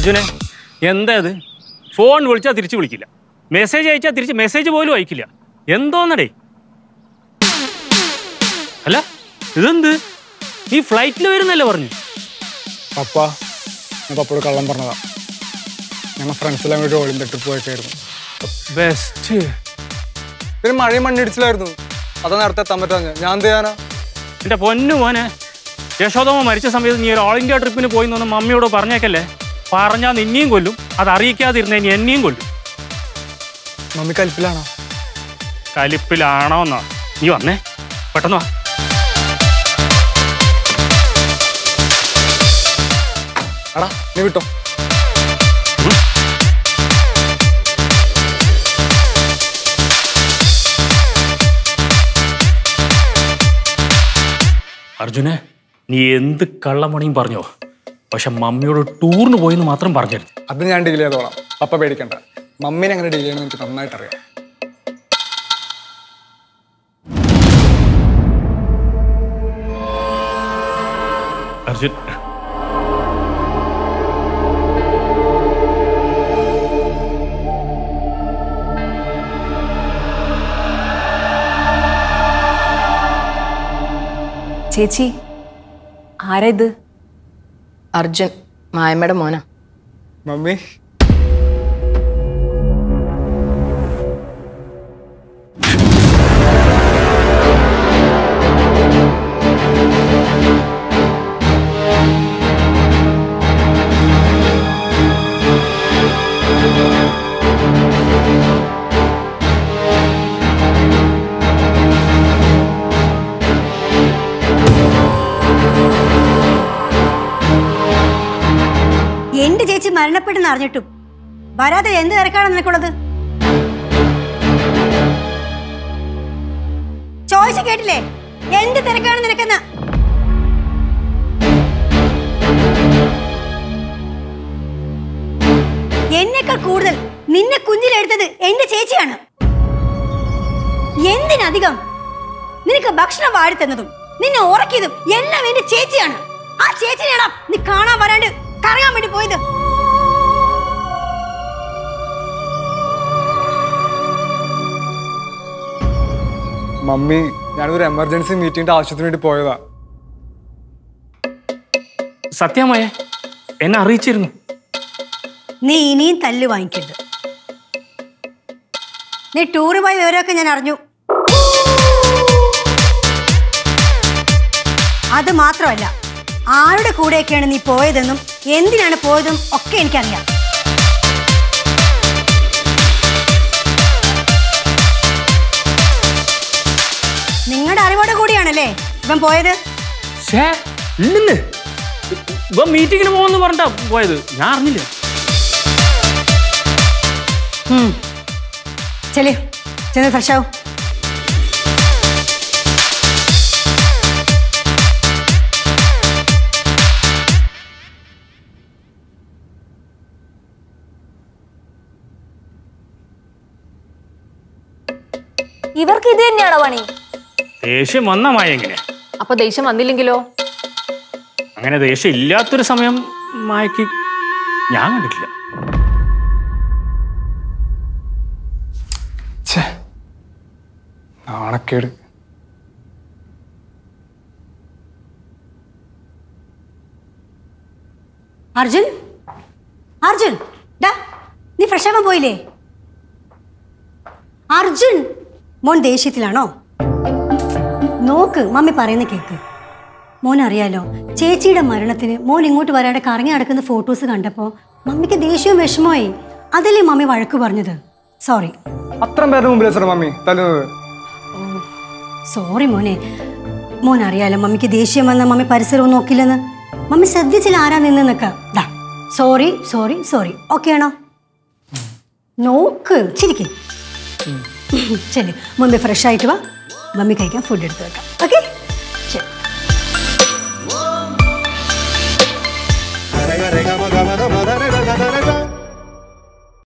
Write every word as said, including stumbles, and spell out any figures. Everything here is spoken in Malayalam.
അർജുനെ എന്താ അത്? ഫോൺ വിളിച്ചാൽ തിരിച്ചു വിളിക്കില്ല, മെസ്സേജ് അയച്ചാൽ തിരിച്ച് മെസ്സേജ് പോലും അയക്കില്ല. എന്തോന്നടേ? അല്ല ഇതെന്ത്? നീ ഫ്ലൈറ്റിൽ വരുന്നല്ലേ പറഞ്ഞു? പപ്പ ഞാൻ പപ്പയോട് കള്ളം പറഞ്ഞതാ. ഞങ്ങൾ ഫ്രണ്ട്സെല്ലാം കൂടി ഓൾ ഇന്ത്യ ട്രിപ്പ് പോയിട്ടായിരുന്നു. ബെസ്റ്റ്. പിന്നെ മഴയും മണ്ണിടിച്ചിലായിരുന്നു, അതാ നേരത്തെ എത്താൻ പറ്റാഞ്ഞ. ഞാൻ എന്ത് ചെയ്യാനാ? എൻ്റെ പൊന്നു മോനെ, യശോദമ്മ മരിച്ച സമയത്ത് നീ ഒരു ഓൾ ഇന്ത്യ ട്രിപ്പിന് പോയി എന്ന് മമ്മിയോട് പറഞ്ഞേക്കല്ലേ. പറഞ്ഞാൽ നിന്നെയും കൊല്ലും, അത് അറിയിക്കാതിരുന്ന ഇനി എന്നെയും കൊല്ലും. മമ്മി കലിപ്പിലാണോ? കലിപ്പിലാണോ എന്നാ? നീ വന്നേ, പെട്ടെന്ന് വാ. എടാ നീ വിട്ടോ. അർജുനെ, നീ എന്ത് കള്ളമണിയും പറഞ്ഞോ, പക്ഷെ മമ്മിയോട് ടൂറിന് പോയെന്ന് മാത്രം പറഞ്ഞിരുന്നു. അത് ഞാൻ ഡീൽ ചെയ്തോളാം, പപ്പ പേടിക്കണ്ട. മമ്മീനെ എങ്ങനെ ഡീൽ ചെയ്യണമെന്ന് എനിക്ക് നന്നായിട്ട് അറിയാം. അർജുൻ, ചേച്ചി ആരാ ഇത്? അർജുൻ, മായമ്മയുടെ മോനാ. മമ്മി എന്റെ ചേച്ചി മരണപ്പെട്ടെന്ന് അറിഞ്ഞിട്ടും വരാതെ എന്ത് തിരക്കാണ് നിനക്കുള്ളത്? ചോദിച്ചു കേട്ടില്ലേ എന്ത് തിരക്കാണ് നിനക്കെന്ന്? എന്നേക്കാൾ കൂടുതൽ നിന്നെ കുഞ്ഞിലെടുത്തത് എന്റെ ചേച്ചിയാണ്. എന്തിനധികം നിനക്ക് ഭക്ഷണം വാടിത്തന്നതും നിന്നെ ഉറക്കിയതും എല്ലാം എന്റെ ചേച്ചിയാണ്. ആ ചേച്ചിനെയാണോ നീ കാണാൻ വരാണ്ട് കറങ്ങാൻ വേണ്ടി പോയത്? മമ്മി ഞാനൊരു എമർജൻസി മീറ്റിംഗിന്റെ ആവശ്യത്തിന് വേണ്ടി പോയതാ. സത്യമായ എന്നെ അറിയിച്ചിരുന്നു. നീ ഇനിയും തല്ല് വാങ്ങിക്കരുത്. നീ ടൂറ് പോയ വിവരമൊക്കെ ഞാൻ അറിഞ്ഞു. അത് മാത്രമല്ല, ആരുടെ കൂടെയൊക്കെയാണ് നീ പോയതെന്നും എന്തിനാണ് പോയതെന്നും ഒക്കെ എനിക്കറിയാം. നിങ്ങളുടെ അറിവോടെ കൂടിയാണല്ലേ ഇവൻ പോയത്? ഇവൻ മീറ്റിങ്ങിന് പോകുമെന്ന് പറഞ്ഞിട്ടാ പോയത്, ഞാൻ അറിഞ്ഞില്ല. ചെല്, ചെന്ന് ഫ്രഷ് ആവും. ഇവർക്ക് ഇത് തന്നെയാണോ പണി? ദേഷ്യം വന്ന മായ എങ്ങനെ? അപ്പൊ ദേഷ്യം വന്നില്ലെങ്കിലോ? അങ്ങനെ ദേഷ്യം ഇല്ലാത്തൊരു സമയം മായക്ക് ഞാൻ കണ്ടിട്ടില്ല. നാണക്കേട്. അർജുൻ, അർജുൻ, ഡാ നീ ഫ്രഷ് ആവാൻ പോയില്ലേ? അർജുൻ, മോൻ ദേഷ്യത്തിലാണോ? നോക്ക്, മമ്മി പറയുന്ന കേക്ക്. മോൻ അറിയാലോ, ചേച്ചിയുടെ മരണത്തിന് മോൻ ഇങ്ങോട്ട് വരാതെ കറങ്ങി നടക്കുന്ന ഫോട്ടോസ് കണ്ടപ്പോൾ മമ്മിക്ക് ദേഷ്യവും വിഷമമായി. അതല്ലേ മമ്മി വഴക്ക് പറഞ്ഞത്. സോറി. അത്രയും പേരുടെ മുമ്പിൽ മമ്മി തല്ലുന്നത്. സോറി മോനെ. മോൻ അറിയാലോ മമ്മിക്ക് ദേഷ്യം വന്ന മമ്മി പരിസരവും നോക്കില്ലെന്ന്. മമ്മി ശ്രദ്ധിച്ചില്ല ആരാ നിന്ന് നിൽക്ക. ഡാ സോറി സോറി സോറി. ഓക്കെ ആണോ? നോക്ക്, ചിരിക്ക്. ശരി, മുമ്പ് ഫ്രഷ് ആയിട്ട് വാ, മമ്മി കഴിക്കാൻ ഫുഡ് എടുത്ത് വെക്കാം. ഓക്കെ?